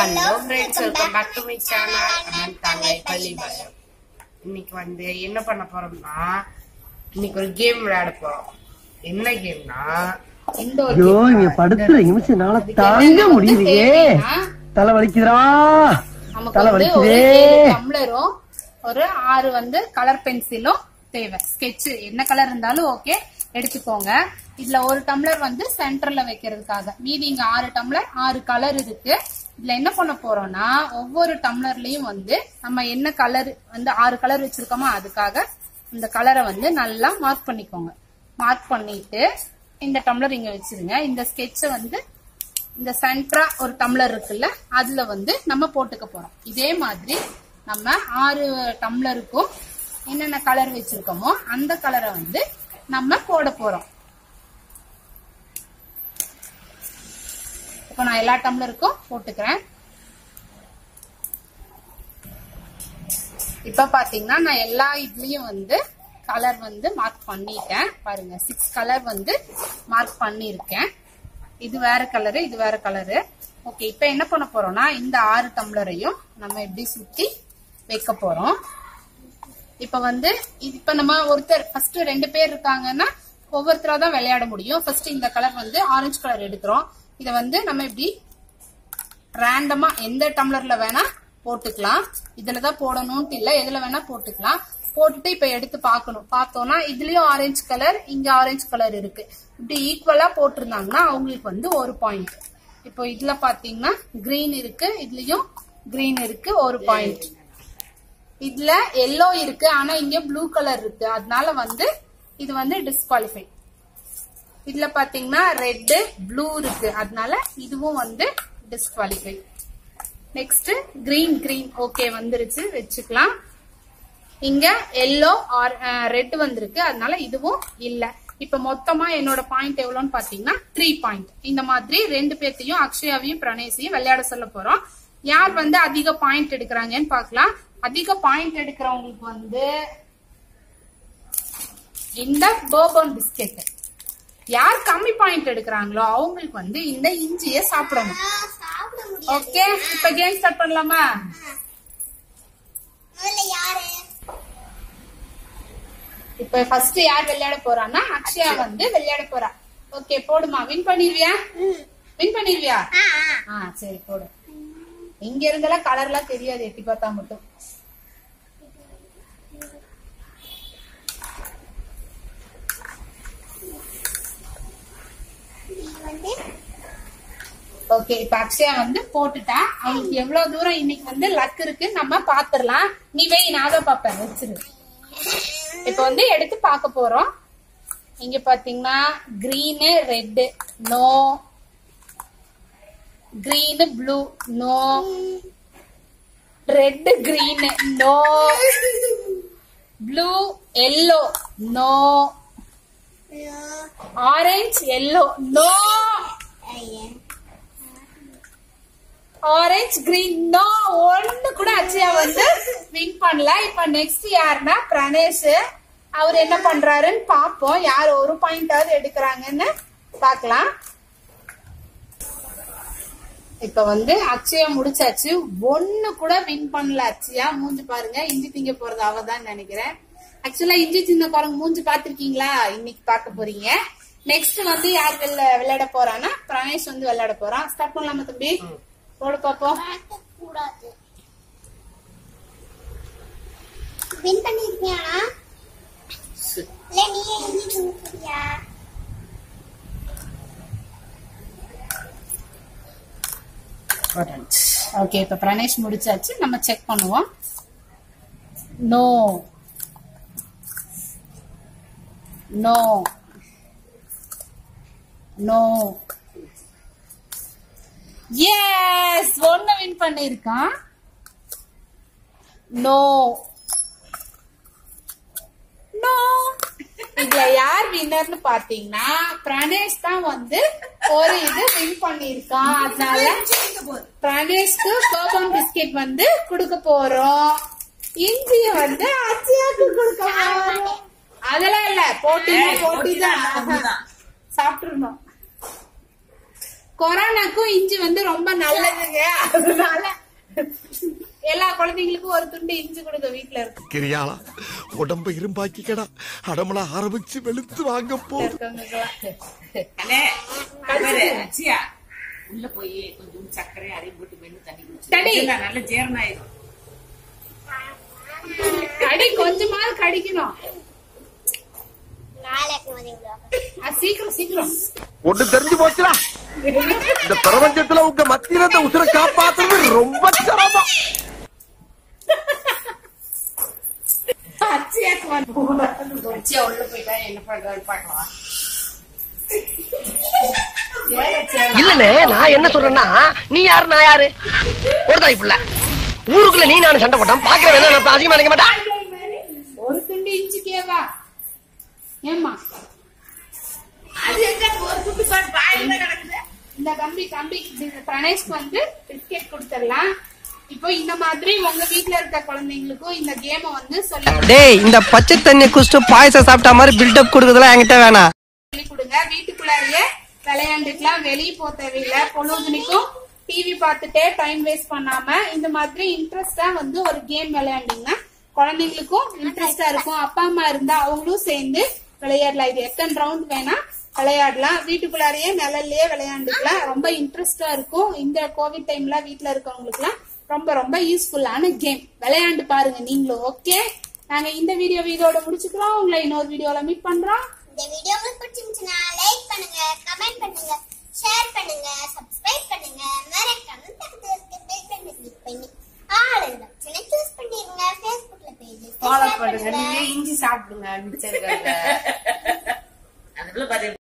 Hello friends, welcome back to my channel தங்கை பள்ளிபாளையம். இன்னைக்கு வந்து என்ன பண்ண போறோம்னா, இன்னைக்கு ஒரு கேம் விளையாட போறோம். என்ன கேம்னா, இங்க படுத்துற நிமிஷம்னால தாங்க முடியலையே, தலை வலிக்குதுடா, தலை வலிக்குதே. டம்ளரும் ஒரு 6 வந்து கலர் பென்சிலும் தேவை. ஸ்கெட்ச் என்ன கலர் இருந்தாலும் ஓகே எடுத்துக்கோங்க. இதுல ஒரு டம்ளர் வந்து சென்டர்ல வைக்கிறதுக்காக, மீதி இங்க 6 டம்ளர் 6 கலர் இருக்கு. இதுல என்ன பண்ண போறோம்னா, ஒவ்வொரு டம்ளர்லயும் வந்து நம்ம என்ன கலர் வந்து 6 கலர் வச்சிருக்கோமோ அதுக்காக இந்த கலரை வந்து நல்லா மார்க் பண்ணிக்கோங்க. மார்க் பண்ணிட்டு இந்த டம்ளர் இங்க வச்சிருங்க. இந்த ஸ்கெட்ச வந்து இந்த சென்டரா ஒரு டம்ளர் இருக்குல்ல, அதுல வந்து நம்ம போட்டுக்க போறோம். இதே மாதிரி நம்ம 6 டம்ளருக்கும் என்னென்ன கலர் வச்சிருக்கோமோ அந்த கலரை வந்து நம்ம போட போறோம். இப்போ நான் எல்லா டம்ளருக்கும் போட்டுக்கிறேன். இப்ப பாத்தீங்கன்னா நான் எல்லா இதுலயும் வந்து கலர் வந்து மார்க் பண்ணிட்டேன். பாருங்க 6 கலர் வந்து மார்க் பண்ணிருக்கேன். இது வேற கலரு, இது வேற கலரு. ஓகே, இப்ப என்ன பண்ண போறோம்னா, இந்த 6 டம்ளரையும் நம்ம எப்படி சுத்தி வைக்க போறோம். இப்ப வந்து இப்ப நம்ம ஒருத்தர் ஃபர்ஸ்ட் 2 பேர் இருக்காங்கன்னா ஒவ்வொருத்தரா தான் விளையாட முடியும். ஃபர்ஸ்ட் இந்த கலர் வந்து ஆரஞ்சு கலர் எடுக்கிறோம். இத வந்து நம்ம இப்படி ரேண்டமா எந்த டம்ளர்ல வேணா போட்டுக்கலாம். இதுலதான் போடணும்னு இல்ல, எதுல வேணா போட்டுக்கலாம். போட்டுட்டு இப்ப எடுத்து பார்க்கணும். பார்த்தோம்னா இதுலயும் ஆரஞ்சு கலர், இங்க ஆரஞ்சு கலர் இருக்கு. இப்படி ஈக்குவலா போட்டிருந்தாங்கன்னா அவங்களுக்கு வந்து 1 பாயிண்ட். இப்போ இதுல பாத்தீங்கன்னா கிரீன் இருக்கு, இதுலயும் கிரீன் இருக்கு, 1 பாயிண்ட். இதுல எல்லோ இருக்கு, ஆனா இங்க ப்ளூ கலர் இருக்கு, அதனால வந்து இது வந்து டிஸ்குவாலிஃபை. இதுல பாத்தீங்கன்னா ரெட் ப்ளூ இருக்கு, அதனால இதுவும் வந்து disqualify. Next green green okay வந்துருச்சு, வச்சுக்கலாம். இங்க எல்லோ ஆர் ரெட் வந்திருக்கு, அதனால இதுவும் இல்ல. இப்ப மொத்தமா என்னோட பாயிண்ட் எவ்வளவுன்னு பாத்தீங்கன்னா 3 பாயிண்ட். இந்த மாதிரி 2 பேர்த்தையும் அக்ஷயாவையும் பிரணேஷையும் விளையாட சொல்ல போறோம். யார் வந்து அதிக பாயிண்ட் எடுக்கிறாங்கன்னு பாக்கலாம். அதிக பாயிண்ட் எடுக்கிறவங்களுக்கு வந்து இந்த பர்பன் பிஸ்கெட், யார் கம்மி பாயிண்ட் எடுக்கிறாங்களோ அவங்களுக்கு வந்து இந்த இஞ்சிய சாப்பிடணும். ஓகே, இப்ப கேம் ஸ்டார்ட் பண்ணலாமா? இப்ப ஃபர்ஸ்ட் யார் விளையாட போறான்னா அக்ஷயா வந்து விளையாட போறா. ஓகே போடுமா. வின் பண்ணிருவியா? வின் பண்ணிருவியா? சரி போடு. இங்க இருந்தெல்லாம் கலர்லாம் தெரியாது, எட்டி பார்த்தா மட்டும். ஓகே, இப்ப அக்ஷயா வந்து போட்டுட்டா. அவளுக்கு எவ்வளவு தூரம் இன்னைக்கு வந்து லக் இருக்கு நம்ம பாத்துரலாம். நீ வை, நான் தான் பாப்பேன், வச்சிரு. இப்ப வந்து எடுத்து பார்க்க போறோம். இங்க பாத்தீங்கன்னா green red no, green blue no, red green no, blue yellow no, orange yellow no, orange green no. ஒண்ணு கூட அக்ஷயா வந்து வின் பண்ணல. இப்ப நெக்ஸ்ட் யாருன்னா பிரணேஷ். அவர் என்ன பண்றாருன்னு பாப்போம். யார் 1 பாயிண்டாவது எடுக்கிறாங்கன்னு பாக்கலாம். இப்ப வந்து அக்ஷயா முடிச்சாச்சு. ஒண்ணு கூட வின் பண்ணல அக்ஷயா. மூஞ்சி பாருங்க, இஞ்சி திங்க போறது அவதான் நினைக்கிறேன். ஆக்சுவலா இஞ்சி சின்ன குரங்கு மூஞ்சி பாத்திருக்கீங்களா? இன்னைக்கு பாக்க போறீங்க. நெக்ஸ்ட் வந்து யார் விளையாட போறான்னா பிரணேஷ் வந்து விளையாட போறான். ஸ்டார்ட் பண்ணலாமா தம்பி? போடு பாப்போம். வின் பண்ணிருக்கியா? இல்ல நீ இஞ்சி திங்கிறியா? ஓகே, இப்ப பிரணேஷ் முடிச்சாச்சு. நம்ம செக் பண்ணுவோம். No no no. Yes, 1 win பண்ணிருக்கான். No no. இதுல யார் வின்னர்னு பாத்தீங்கன்னா பிரணேஷ் தான் வந்து ஒரு இது வின் பண்ணிருக்கான். அதனால பிரணேஷ்க்கு பர்பன் பிஸ்கெட் வந்து கொடுக்க போறோம். இஞ்சிய வந்து அக்ஷயாக்கு கொடுக்க போறோம். அதெல்லாம் இல்ல, போட்டிதான் சாப்பிட்டுருந்தோம். கொரோனாக்கும் இஞ்சி வந்து ரொம்ப நல்லதுங்க. அதனால எல்லா குழந்தைங்களுக்கும் ஒரு துண்டு இஞ்சி கொடுக்க வீட்டுல இருக்கு. கிரியாளா உடம்ப இரும்பாக்கிக்கடா, அடமல ஆரம்பிச்சு வெளுத்து வாங்க போகுது. உள்ள போய் கொஞ்சம் சர்க்கரை அரையும் போட்டு மென்னு தண்ணி குடிச்சு டடி நல்ல ஜீரணம் ஆயிடும். கடி கொஞ்சமாவது கடிக்கணும். சீக்கிரம் சீக்கிரம் ஒண்ணு தெரிஞ்சு போச்சுடா, இந்த பிரபஞ்சத்துல உங்க மத்தியில இந்த உசுரை காப்பாத்துறது ரொம்ப சிரமம். அச்சியா உள்ள போயிட்டா என்ன பண்றாரு பாக்கலாம். இல்லனே, நான் என்ன சொல்றேன்னா, நீ யாரு நான் யாரு? ஒரு தாய் புள்ள ஊருக்குள்ள நீ நானும் சண்டை போட்டான் பாக்குறேன். நான் அதிகமா நினைக்க மாட்டேன். ஒரு துண்டு இஞ்சிக்கேவா ஏமா இந்த கம்பி பிரணேஷ்க்கு வந்து பிஸ்கெட் கொடுத்துடலாம். இப்போ இந்த மாதிரி உங்க வீட்டுல இருக்க குழந்தைங்களுக்கும் இந்த கேம வந்து டேய், இந்த பச்சை தண்ணி குடிச்சிட்டு பாயசம் சாப்பிட்ட மாதிரி பில்டப் கொடுக்குறதுலாம் என்கிட்ட வேணாம். சொல்லி கொடுங்க. வீட்டுக்குள்ளாரியே விளையாண்டுக்கலாம், வெளியே போக தேவையில்லை. பொழுதுனிக்கும் டிவி பார்த்துட்டே டைம் வேஸ்ட் பண்ணாம இந்த மாதிரி இன்ட்ரெஸ்டா வந்து ஒரு கேம் விளையாண்டீங்கன்னா குழந்தைங்களுக்கும் இன்ட்ரெஸ்டா இருக்கும். அப்பா அம்மா இருந்தா அவங்களும் சேர்ந்து விளையாடலாம். இது எத்தனை ரவுண்ட் வேணா விளையாடலாம். வீட்டுக்குள்ளாரையே நிழல்லயே விளையாண்டுக்கலாம். ரொம்ப இன்ட்ரெஸ்டா இருக்கும். இந்த கோவிட் டைம்ல வீட்டுல இருக்கவங்களுக்கு எல்லாம் ரொம்ப ரொம்ப யூஸ்ஃபுல்லான கேம். விளையாண்டு பாருங்க நீங்களும். ஓகே, நாங்க இந்த வீடியோ இதோட முடிச்சுக்கிறோம். உங்களை இன்னொரு வீடியோல மீட் பண்றோம். இந்த வீடியோ உங்களுக்கு பிடிச்சிருந்துச்சுன்னா லைக் பண்ணுங்க, கமெண்ட் பண்ணுங்க, ஷேர் பண்ணுங்க, சப்ஸ்கிரைப் பண்ணுங்க, மறக்காம பக்கத்துல இருக்க பெல் பட்டனை கிளிக் பண்ணி ஆல் இந்த ஆப்ஷனை சூஸ் பண்ணிருங்க. Facebookல பேஜ் ஃபாலோ பண்ணுங்க. நீங்க இஞ்சி சாப்பிடுங்க. மிச்சம் இருக்காங்க. அதுக்குள்ள பாரு.